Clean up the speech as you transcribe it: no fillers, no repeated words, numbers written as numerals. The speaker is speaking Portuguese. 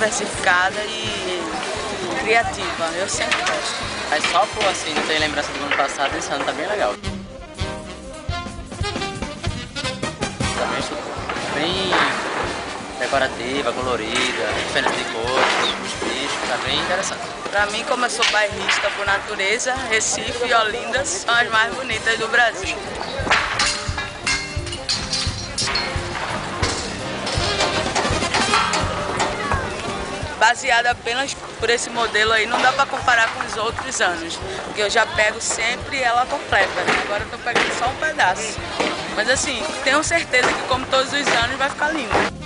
diversificada e criativa. Eu sempre gosto. Mas só por assim, não ter lembrança do ano passado, esse ano tá bem legal. Também bem decorativa, colorida, diferente de cores, os bichos, tá bem interessante. Para mim, como eu sou bairrista por natureza, Recife e Olinda são as mais bonitas do Brasil. Baseada apenas por esse modelo aí, não dá para comparar com os outros anos, porque eu já pego sempre ela completa, né? Agora eu tô pegando só um pedaço. Mas assim, tenho certeza que como todos os anos vai ficar lindo.